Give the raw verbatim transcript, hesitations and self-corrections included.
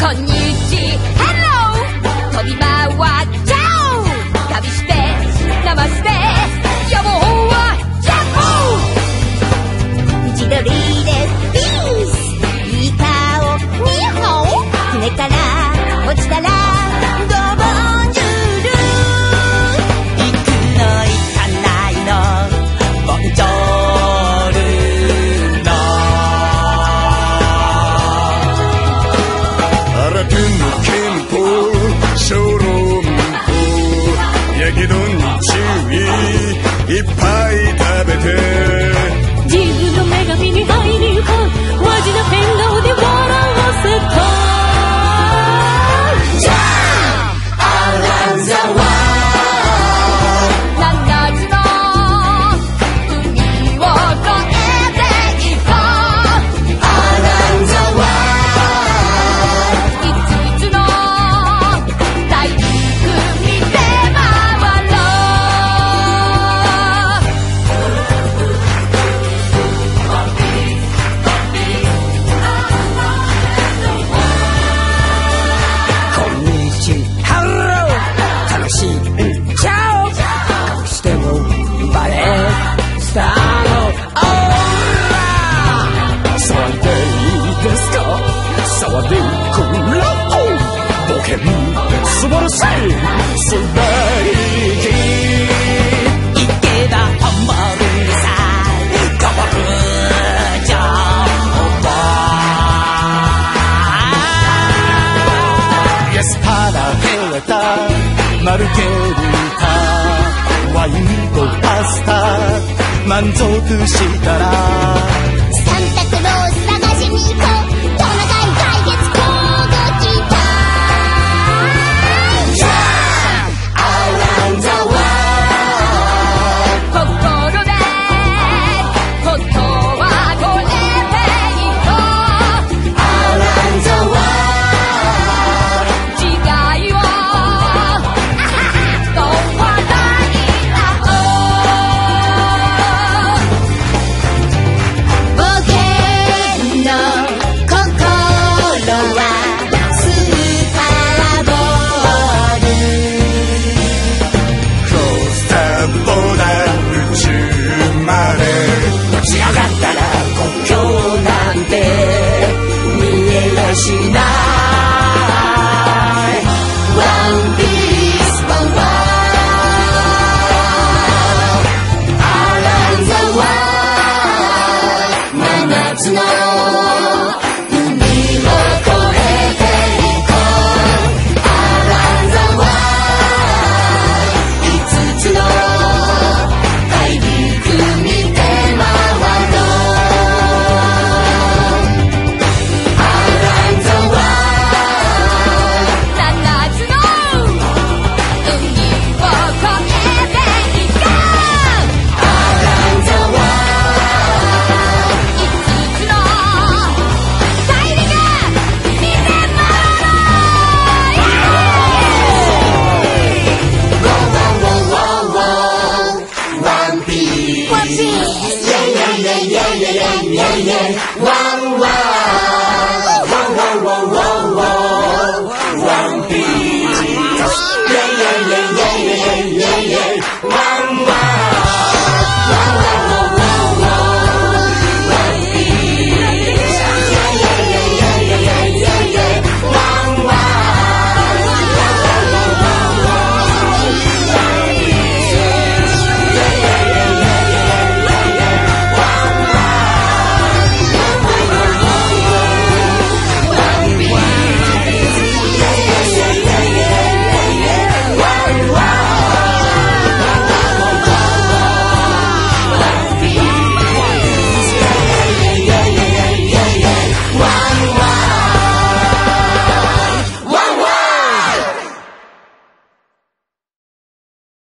こんにちは、Hello 飛び回っちゃおう。旅してナマステ、予防はジャンボ。自撮りでピース、いい顔にほん、船から落ちたらドボンジュール。行くの行かないのボンジョールの新手の憲法小籠包、焼き丼に注意、いっぱい食べて自分の女神に会いに行こう。マジな変顔で笑わせた。 ジャンプアランザワー、七つの海を越えていこう。アランザワー、五つの大陸見て回ろこんにちは、楽しんじゃおう。どうしてもバレースターのオーラ騒いでいいですか、騒いでくれ。冒険素晴らしい素晴りき行けばハマるさ、変わるじゃん。イエスパラヘレタマルゲリータワインとパスタ満足したら